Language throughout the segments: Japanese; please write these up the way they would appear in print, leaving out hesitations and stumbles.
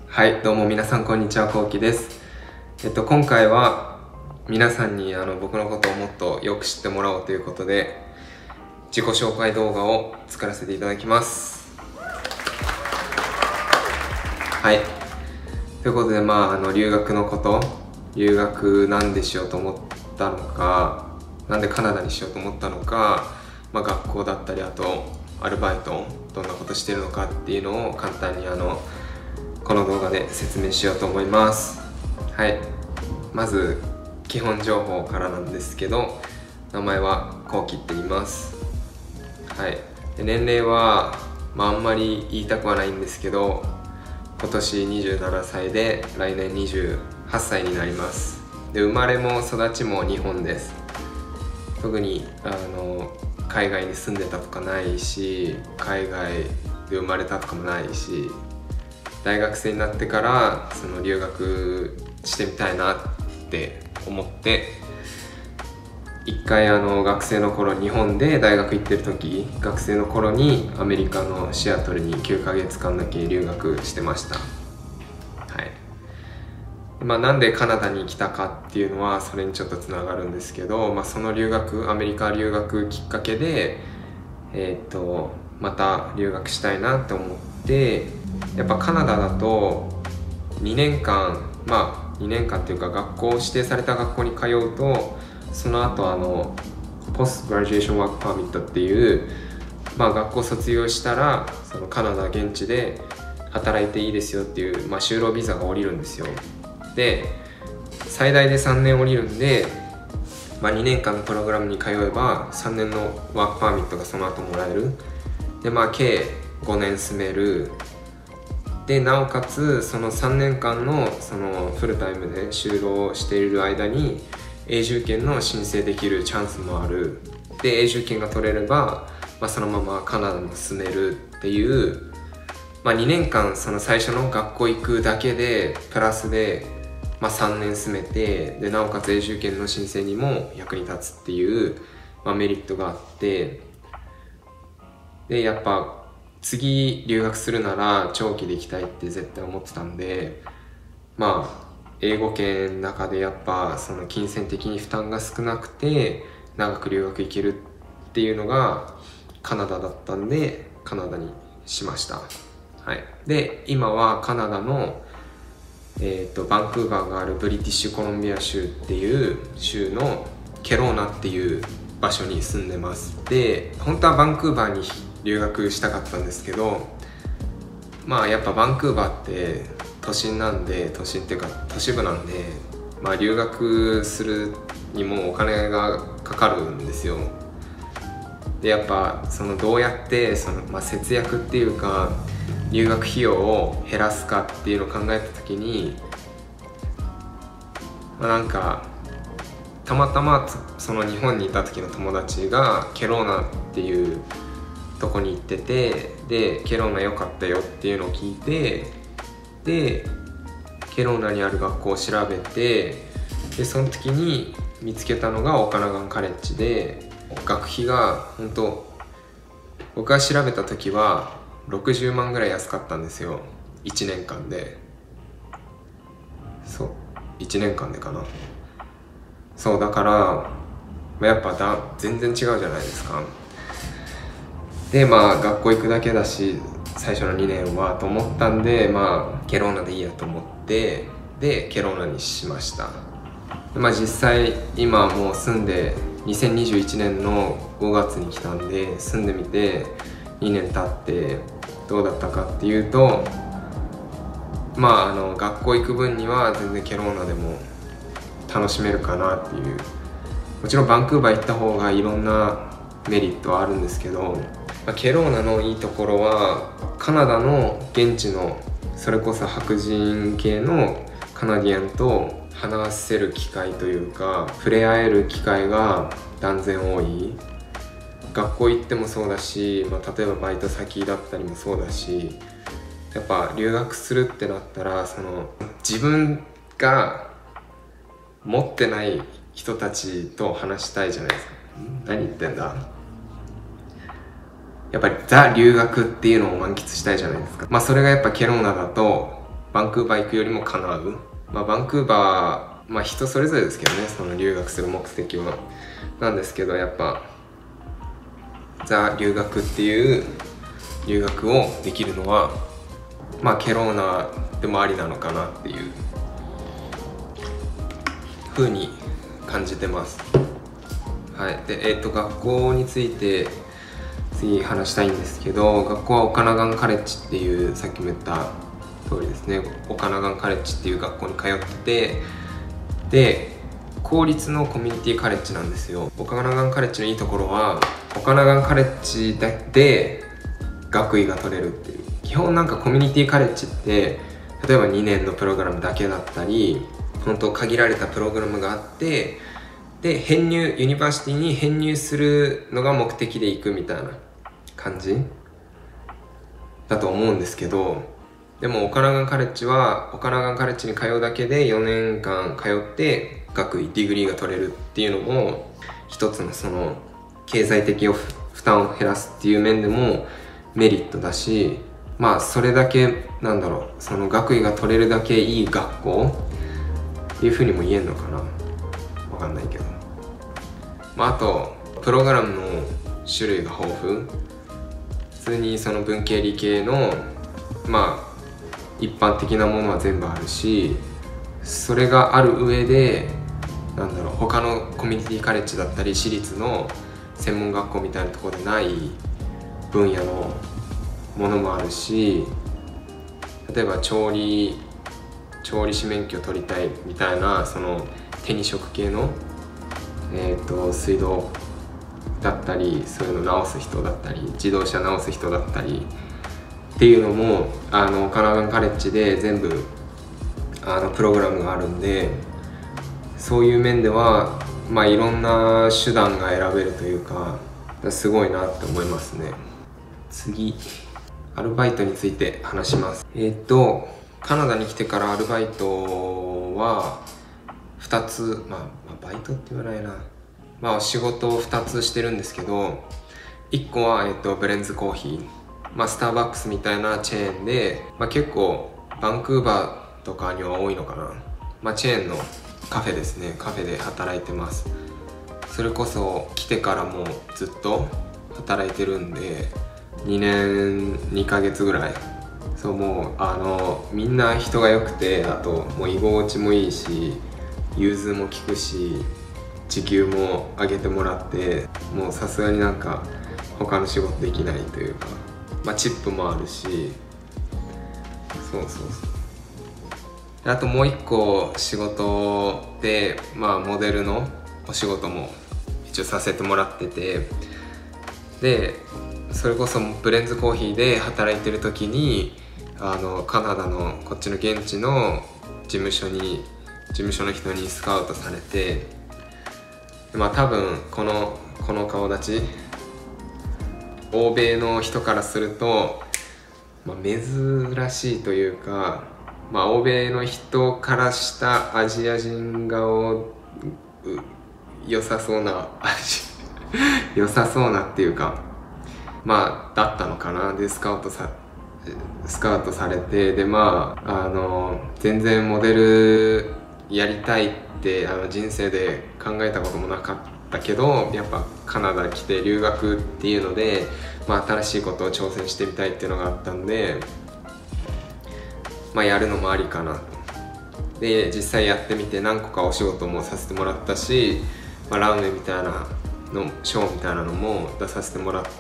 はい、どうも皆さんこんにちは、こうきです。今回は皆さんに僕のことをもっとよく知ってもらおうということで自己紹介動画を作らせていただきます。はい、ということで留学のこと、留学なんでしようと思ったのか、なんでカナダにしようと思ったのか、学校だったり、あとアルバイトどんなことしてるのかっていうのを簡単にこの動画で説明しようと思います。はい、まず基本情報からなんですけど、名前はこうきって言います。はい、で年齢は、あんまり言いたくはないんですけど、今年27歳で来年28歳になります。で生まれも育ちも日本です。特に海外に住んでたとかないし、海外で生まれたとかもないし、大学生になってから留学してみたいなって思って、一回学生の頃、日本で大学行ってる時、学生の頃にアメリカのシアトルに9ヶ月間だけ留学してました。はい、なんでカナダに来たかっていうのはそれにちょっとつながるんですけど、そのアメリカ留学きっかけでまた留学したいなって思って、やっぱカナダだと2年間っていうか、学校指定された学校に通うと、その後ポストグラジュエーションワークパーミットっていう、学校卒業したらそのカナダ現地で働いていいですよっていう、就労ビザが下りるんですよ。で最大で3年下りるんで、2年間のプログラムに通えば3年のワークパーミットがその後もらえる。で計5年住める。でなおかつその3年間のフルタイムで就労している間に永住権の申請できるチャンスもある。で永住権が取れれば、そのままカナダに住めるっていう、2年間その最初の学校行くだけでプラスで、3年住めて、でなおかつ永住権の申請にも役に立つっていう、メリットがあって、でやっぱ次留学するなら長期で行きたいって絶対思ってたんで、英語圏の中でやっぱ金銭的に負担が少なくて長く留学行けるっていうのがカナダだったんで、カナダにしました。はい、で今はカナダのバンクーバーがあるブリティッシュコロンビア州っていう州のケローナっていう場所に住んでます。で本当はバンクーバーに留学したかったんですけど、やっぱバンクーバーって都心っていうか都市部なんで、留学するにもお金がかかるんですよ。でやっぱどうやって節約っていうか留学費用を減らすかっていうのを考えた時に、たまたま日本にいた時の友達がケローナっていうとこに行ってて、でケローナ良かったよっていうのを聞いて、でケローナにある学校を調べて、でその時に見つけたのがオカナガンカレッジで、学費が本当僕が調べた時は60万ぐらい安かったんですよ、1年間で。そう1年間でかな。そうだからやっぱ全然違うじゃないですか。で学校行くだけだし最初の2年はと思ったんで、ケローナでいいやと思って、でケローナにしました。実際今もう住んで2021年の5月に来たんで、住んでみて2年経ってどうだったかっていうと、学校行く分には全然ケローナでも楽しめるかなっていう。もちろんバンクーバー行った方がいろんなメリットはあるんですけど、ケローナのいいところはカナダの現地のそれこそ白人系のカナディアンと話せる機会というか触れ合える機会が断然多い。学校行ってもそうだし、例えばバイト先だったりもそうだし、やっぱ留学するってなったら自分が持ってない人たちと話したいじゃないですか。何言ってんだ。やっぱりザ留学っていうのを満喫したいじゃないですか。それがやっぱケローナだとバンクーバー行くよりも叶う。バンクーバー、人それぞれですけどね、その留学する目的は。なんですけど、やっぱザ留学っていう留学をできるのはケローナでもありなのかなっていう風に感じてます。はい。で、学校について次話したいんですけど、学校はオカナガンカレッジっていう、さっきも言った通りですね、オカナガンカレッジっていう学校に通ってて、で公立のコミュニティカレッジなんですよ。オカナガンカレッジのいいところは、オカナガンカレッジで学位が取れるっていう。基本なんかコミュニティカレッジって例えば2年のプログラムだけだったり、本当限られたプログラムがあって、でユニバーシティに編入するのが目的で行くみたいな感じだと思うんですけど、でもオカナガンカレッジはオカナガンカレッジに通うだけで4年間通って学位ディグリーが取れるっていうのも一つのその経済的負担を減らすっていう面でもメリットだし、それだけその学位が取れるだけいい学校っていうふうにも言えるのかな、わかんないけど、あとプログラムの種類が豊富。普通にその文系理系の一般的なものは全部あるし、それがある上で他のコミュニティカレッジだったり私立の専門学校みたいなところでない分野のものもあるし、例えば調理師免許取りたいみたいな、その手に職系の、水道だったり、そういうの直す人だったり、自動車直す人だったりっていうのもオカナガンカレッジで全部プログラムがあるんで、そういう面ではいろんな手段が選べるというか、すごいなって思いますね。次、アルバイトについて話します。カナダに来てからアルバイトは2つ、バイトって言わないな、仕事を2つしてるんですけど、1個は、ブレンズコーヒー、スターバックスみたいなチェーンで、結構バンクーバーとかには多いのかな、チェーンのカフェですね。カフェで働いてます。それこそ来てからもずっと働いてるんで2年2ヶ月ぐらい。そう、もうみんな人が良くて、あともう居心地もいいし、融通も利くし、時給も上げてもらって、もうさすがに他の仕事できないというか、チップもあるし、そうあともう一個仕事で、モデルのお仕事も一応させてもらってて、でそれこそブレンズコーヒーで働いてる時にカナダのこっちの現地の事務所の人にスカウトされて、多分この顔立ち、欧米の人からすると、珍しいというか、欧米の人からしたアジア人顔良さそうな良さそうなっていうか、だったのかな。でスカウトされて、で全然モデルやりたいって人生で考えたこともなかったけど、やっぱカナダ来て留学っていうので、新しいことを挑戦してみたいっていうのがあったんで、やるのもありかなと。で実際やってみて何個かお仕事もさせてもらったし、ランウェイみたいなのショーみたいなのも出させてもらって、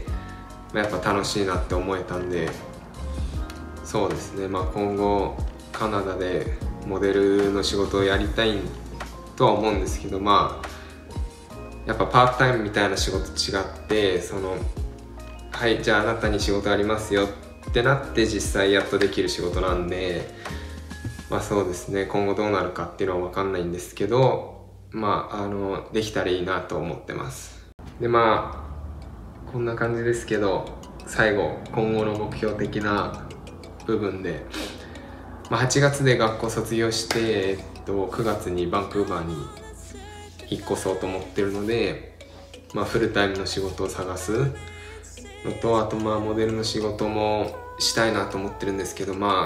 やっぱ楽しいなって思えたんで、そうですね、今後カナダでモデルの仕事をやりたいとは思うんですけど、やっぱパートタイムみたいな仕事違って、はい、じゃああなたに仕事ありますよってなって実際やっとできる仕事なんで、そうですね、今後どうなるかっていうのは分かんないんですけど、できたらいいなと思ってます。でこんな感じですけど、最後今後の目標的な部分で、8月で学校卒業して、9月にバンクーバーに引っ越そうと思ってるので、フルタイムの仕事を探すのと、あとモデルの仕事もしたいなと思ってるんですけど、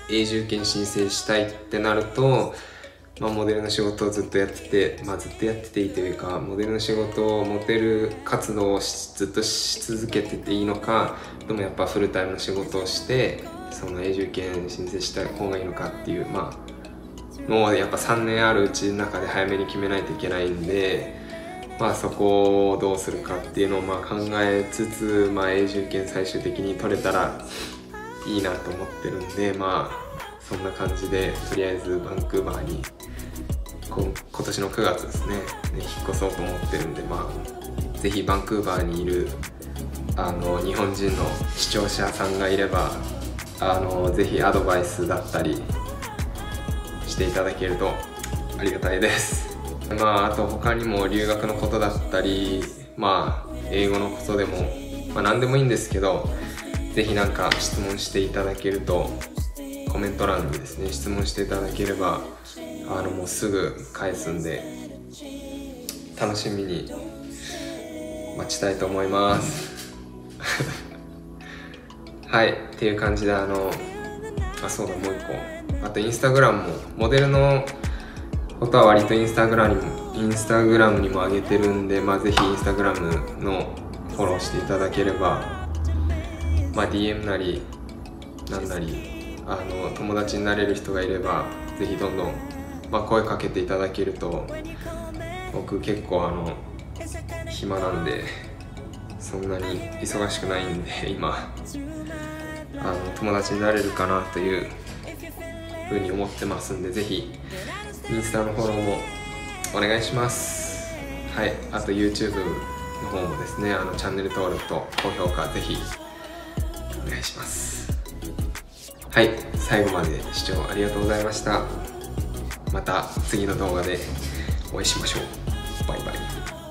永住権申請したいってなると、モデルの仕事をずっとやってて、ずっとやってていいというか、モデルの仕事をモデル活動をずっとし続けてていいのか、でもやっぱフルタイムの仕事をしてその永住権申請した方がいいのかっていう、もうやっぱ3年あるうちの中で早めに決めないといけないんで、そこをどうするかっていうのを考えつつ、永住権最終的に取れたらいいなと思ってるんで、そんな感じでとりあえずバンクーバーに今年の9月ですね引っ越そうと思ってるんで、ぜひバンクーバーにいる日本人の視聴者さんがいればぜひアドバイスだったりしていただけるとありがたいです。あと他にも留学のことだったり、英語のことでも、何でもいいんですけど、ぜひ質問していただけると、コメント欄にですね質問していただければもうすぐ返すんで、楽しみに待ちたいと思いますはい、っていう感じでそうだ、もう一個、あとインスタグラムも、モデルのことは割とインスタグラムにも上げてるんで、ぜひインスタグラムのフォローしていただければ、DM なりなんなり友達になれる人がいれば、ぜひどんどん、声かけていただけると、僕結構暇なんで、そんなに忙しくないんで今友達になれるかなというふうに思ってますんで、ぜひインスタのフォローもお願いします。はい、あと YouTube の方もですねチャンネル登録と高評価ぜひお願いします。はい、最後まで視聴ありがとうございました。また次の動画でお会いしましょう。バイバイ。